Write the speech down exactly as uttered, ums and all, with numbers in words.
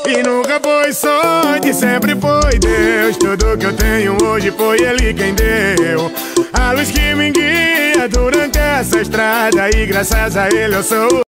E nunca foi sorte, sempre foi Deus. Tudo que eu tenho hoje foi Ele quem deu. A luz que me guia durante essa estrada, e graças a Ele eu sou